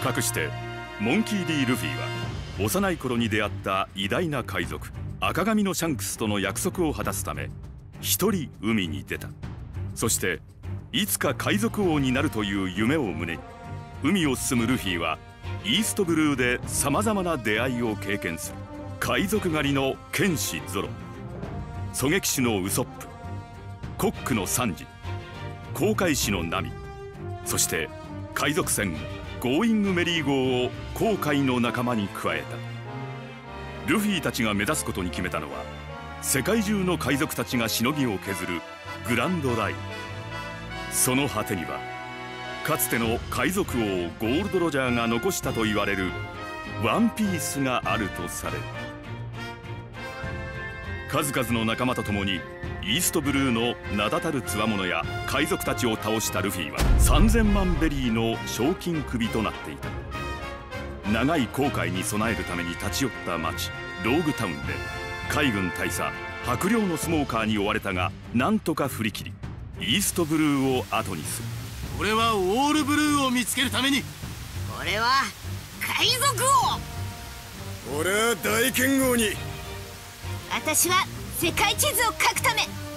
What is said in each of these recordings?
かくしてモンキー・D・ルフィは幼い頃に出会った偉大な海賊赤髪のシャンクスとの約束を果たすため一人海に出た。そしていつか海賊王になるという夢を胸に海を進むルフィはイーストブルーでさまざまな出会いを経験する。海賊狩りの剣士ゾロ、狙撃手のウソップ、コックのサンジ、航海士のナミ、そして海賊船ゴーイングメリー号を航海の仲間に加えた。ルフィたちが目指すことに決めたのは世界中の海賊たちがしのぎを削るグランドライン。その果てにはかつての海賊王ゴールド・ロジャーが残したと言われるワンピースがあるとされる。数々の仲間と共にイーストブルーの名だたるつわものや海賊たちを倒したルフィは3000万ベリーの賞金首となっていた。長い航海に備えるために立ち寄った町ローグタウンで海軍大佐白陵のスモーカーに追われたがなんとか振り切りイーストブルーを後にする。 俺はオールブルーを見つけるために。 俺は海賊王。 俺は大剣豪に。 私は世界地図を書くため。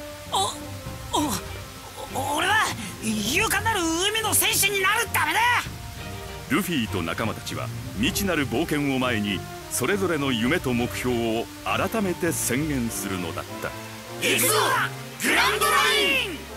俺は勇敢なる海の戦士になるためだ。 ルフィと仲間たちは未知なる冒険を前にそれぞれの夢と目標を改めて宣言するのだった。 行くぞグランドライン。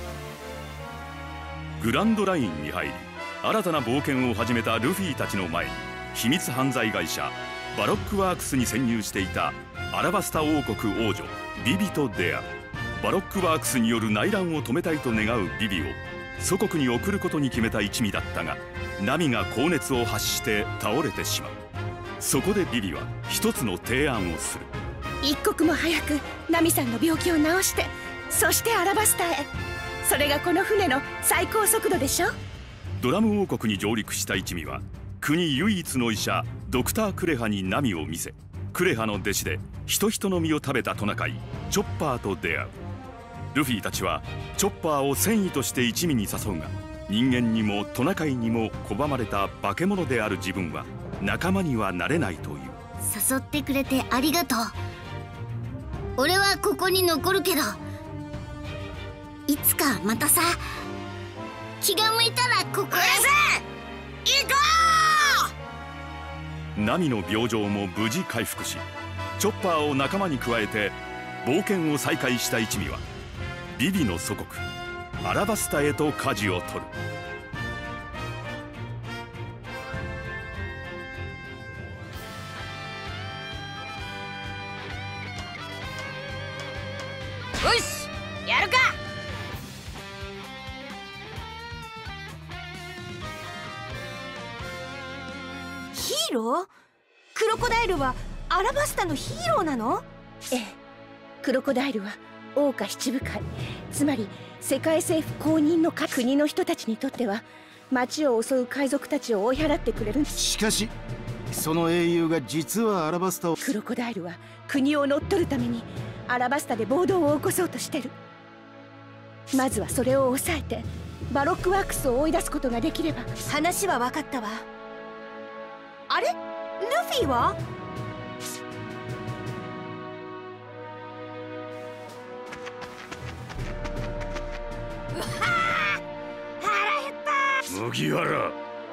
グランドラインに入り新たな冒険を始めたルフィたちの前に秘密犯罪会社バロックワークスに潜入していたアラバスタ王国王女ビビと出会う。バロックワークスによる内乱を止めたいと願うビビを祖国に送ることに決めた一味だったがナミが高熱を発して倒れてしまう。そこでビビは一つの提案をする。 一刻も早くナミさんの病気を治してそしてアラバスタへ。それがこの船の最高速度でしょ。 ドラム王国に上陸した一味は国唯一の医者ドクター・クレハにナミを見せクレハの弟子で人々の実を食べたトナカイチョッパーと出会う。ルフィたちはチョッパーを戦意として一味に誘うが人間にもトナカイにも拒まれた化け物である自分は仲間にはなれないという。 誘ってくれてありがとう。俺はここに残るけどいつかまたさ気が向いたらここへ行こう。ナミの病状も無事回復しチョッパーを仲間に加えて冒険を再開した一味はビビの祖国アラバスタへと舵を取る。 よしやるか。 ヒーロー？クロコダイルはアラバスタのヒーローなの？ええ、クロコダイルは王家七部会、つまり世界政府公認の国の人たちにとっては町を襲う海賊たちを追い払ってくれるんです。 しかしその英雄が実はアラバスタを。 クロコダイルは国を乗っ取るためにアラバスタで暴動を起こそうとしてる。まずはそれを抑えてバロックワークスを追い出すことができれば。話は分かったわ。あれ？ルフィは？ 麦わら。や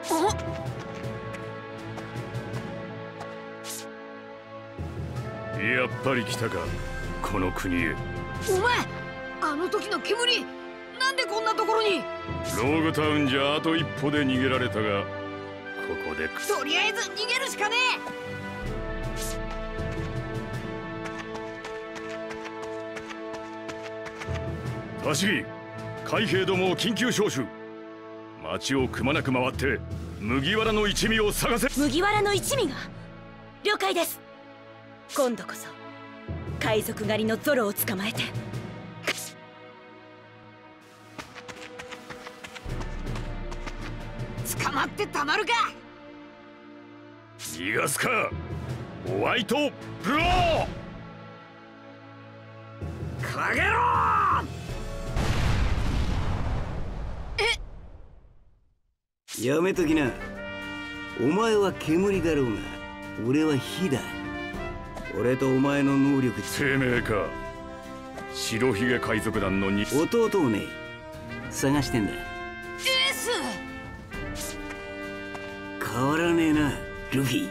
っぱり来たかこの国へ。 お前あの時の煙なんでこんなところに。 ローグタウンじゃあと一歩で逃げられたがここでとりあえず逃げるしかねえ。タシギ海兵どもを緊急招集。町をくまなく回って麦わらの一味を探せ。 麦わらの一味が？了解です。今度こそ海賊狩りのゾロを捕まえて。 捕まってたまるか。 逃がすかホワイトブロー。 かげろやめときな。 お前は煙だろうが俺は火だ。俺とお前の能力てめえか。白ひげ海賊団の弟をね探してんだ。 エース変わらねえなルフィ。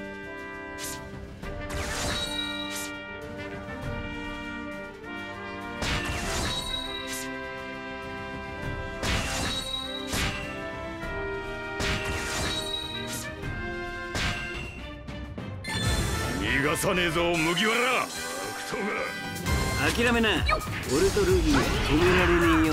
逃がさねえぞ麦わら。 諦めな。俺とルフィは止められねえよ。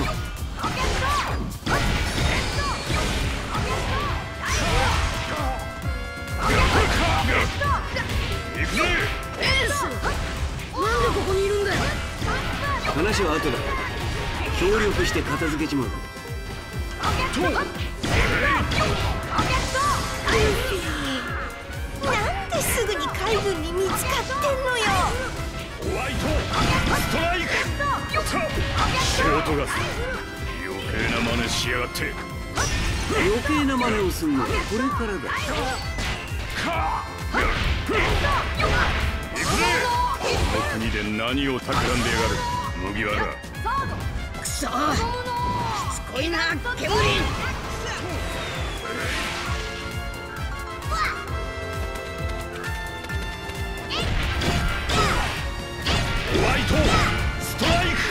行くぜ。 エース、なんでここにいるんだよ。 話は後だ。協力して片付けちまう。 なんですぐに海軍に見つかってんのよ。 ホワイトストライク。ショートガス。余計な真似しやがって。 余計な真似をするのはこれからだ。 行くぜ。この国で何を企んでやがる麦わら。 くそ、しつこいな煙。 ホワイトストライク。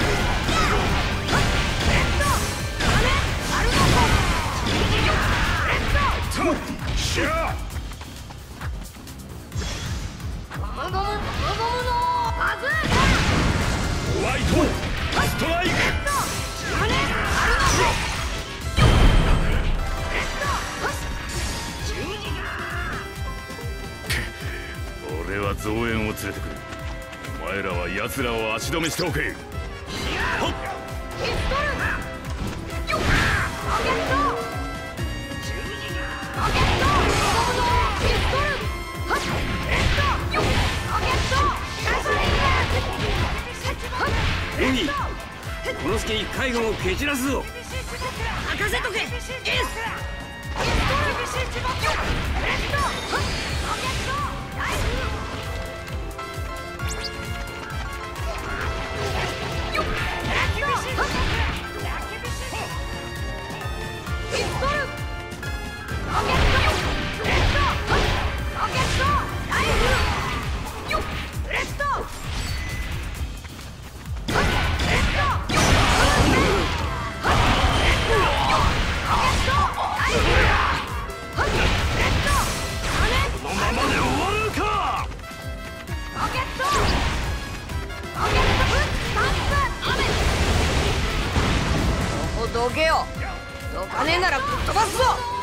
シャー。ホワイトストライク。俺は増援を連れてくる。お前らは奴らを足止めしておけ。 ルフィ、この隙に海軍を蹴散らすぞ。 任せとけエース。 このままで終わるか。 どけよ。どかねえならぶっ飛ばすぞ。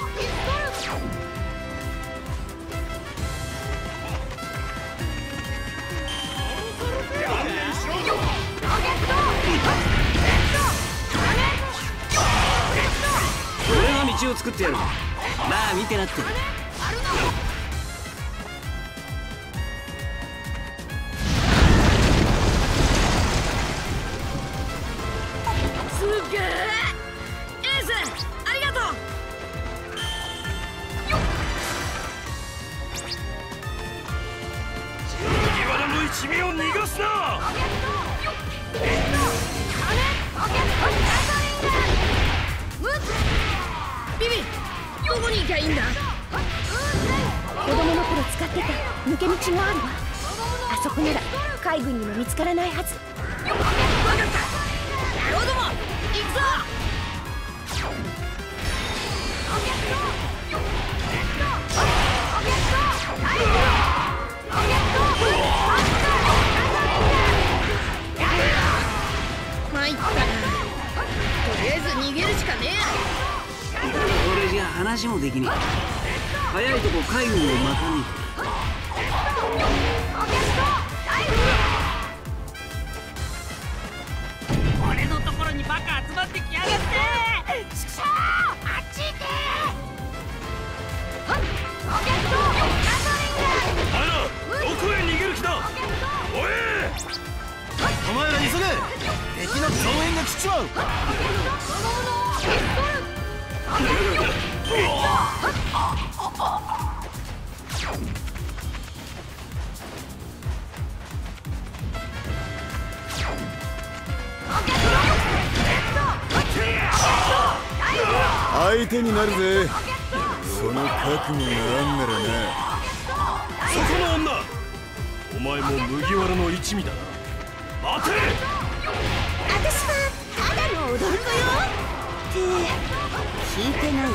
俺が道を作ってやる。まあ見てなって。 すげえエース、ありがとう。 麦わらの一味を逃がすな。 ビビ、どこに行きゃいいんだ。子供の頃使ってた抜け道があるわ。あそこなら海軍にも見つからないはず。分かった。野郎ども行くぞ。参ったな。とりあえず逃げるしかねえや。 俺じゃ話もできねえ。早いとこ海軍を巻かね俺のところにバカ集まってきやがって。ちくしょう、あっち行け。 お前らどこへ逃げる気だ。おい、 お前ら急げ。敵の増援が来ちまう。 相手になるぜ。その覚悟があんならな。 そこの女、お前も麦わらの一味だな。待て。 私はただの踊り子よって聞いてない。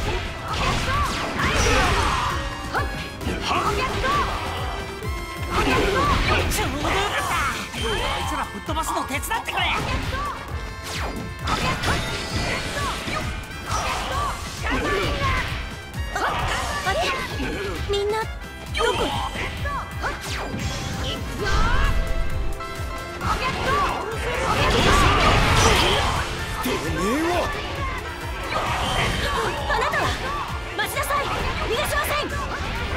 ちょうどよかった。あいつらぶっ飛ばすの手伝ってくれ。 あれ、みんなどこ？あなたは待ちなさい。逃がしません。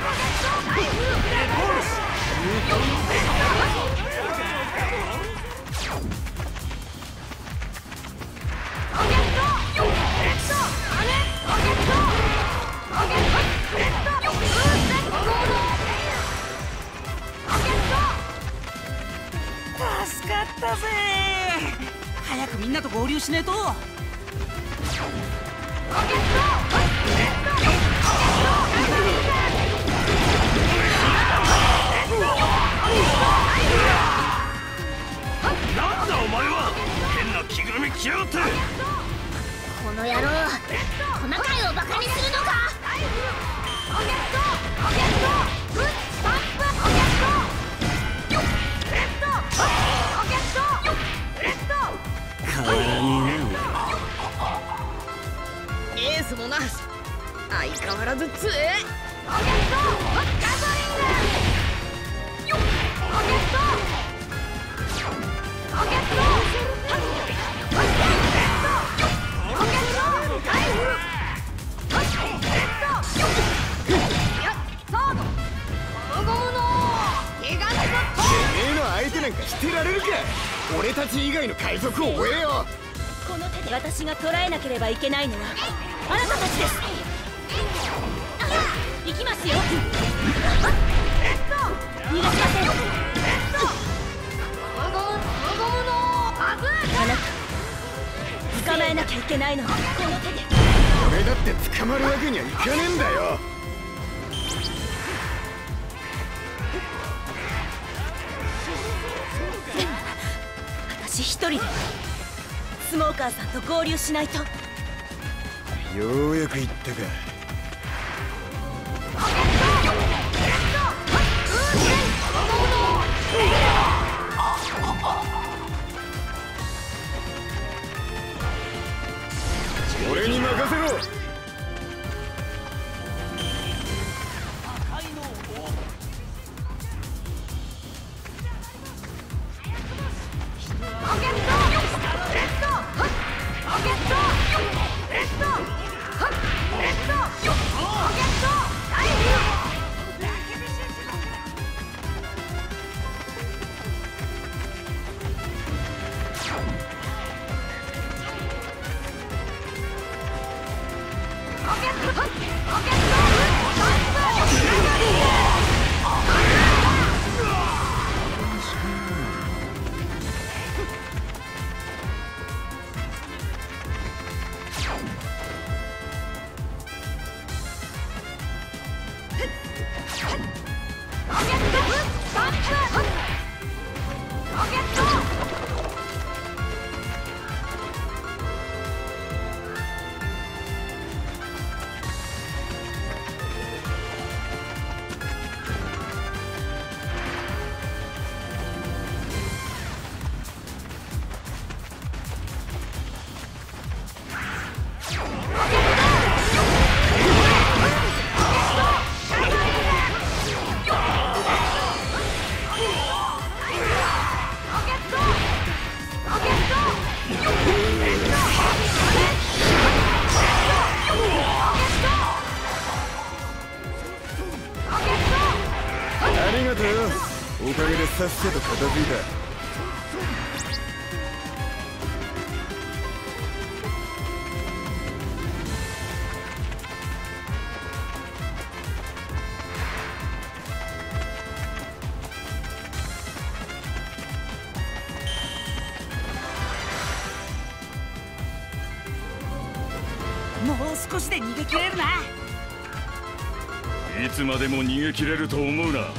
助かったぜ。早くみんなと合流しねえと。 なんだお前は。変な着ぐるみ着やがって。 この野郎、トナカイをバカにするのか。 変わらねえな。 エースもな、相変わらず強え。 相手なんかしてられるか。俺たち以外の海賊を追えよ。 この手で私が捕らえなければいけないのはあなたたちです。行きますよ。逃がしません。あなた捕まえなきゃいけないのはこの手で。 俺だって捕まるわけにはいかねえんだよ。 私一人でスモーカーさんと合流しないと。 ようやく言ったか。俺に任せろ。ありがとうよ。おかげでさっさと片付いた。 もう少しで逃げ切れるな。 いつまでも逃げ切れると思うな。 ロケット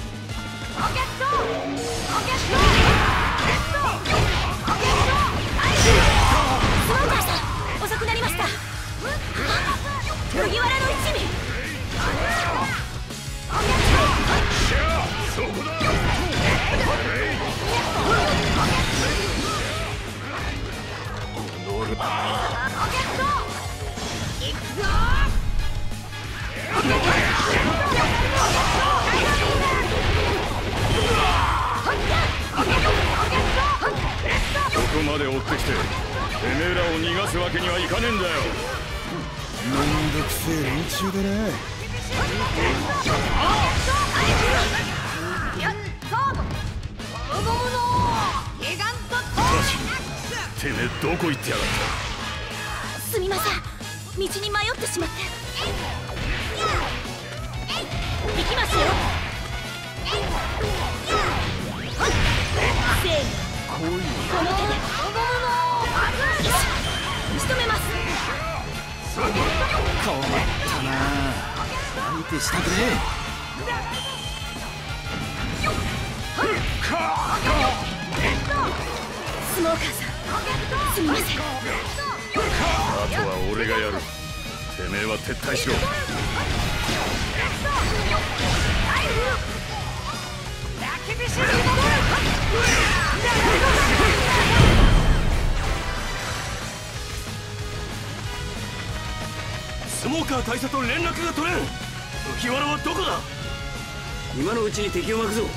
スモーカーさん、遅くなりました。麦わらの一味。 そこだ。ここまで追ってきて、てめえらを逃がすわけにはいかねえんだよ。 めんどくせえ連中だな。 てめえどこ行ってやがった。 すみません、道に迷ってしまって。行きますよ。せーの、この手で仕留めます。 困ったな。相手したくねスモーカーさん、すみません。 あとは俺がやる。てめえは撤退しろ。 スモーカー大佐と連絡が取れん。麦わらはどこだ。 今のうちに敵を巻くぞ。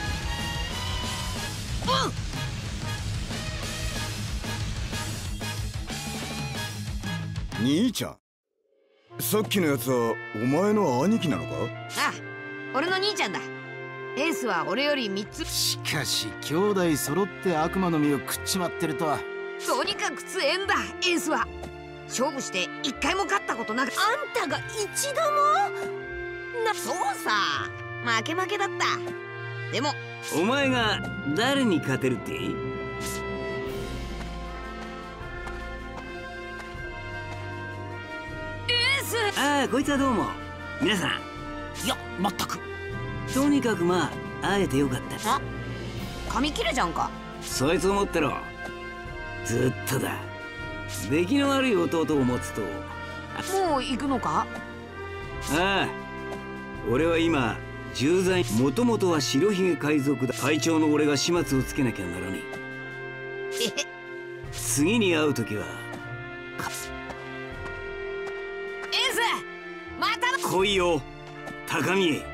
兄ちゃん、さっきのやつはお前の兄貴なのか？ ああ、俺の兄ちゃんだ。エースは俺より3つ。 しかし兄弟揃って悪魔の実を食っちまってるとは。 とにかく強えんだ、エースは。勝負して1回も勝ったことなく。 あんたが一度もそうさ、負け負けだった。でもお前が誰に勝てるって？ エース。 ああ、こいつはどうも。皆さん。 いや、まったく。 とにかくまあ会えてよかった。 紙切れじゃんか。 そいつを持ってろ。ずっとだ。出来の悪い弟を持つと。 もう行くのか？ ああ、俺は今重罪。もともとは白ひげ海賊だ。会長の俺が始末をつけなきゃならねえ。次に会う時はエース、また来いよ高見え。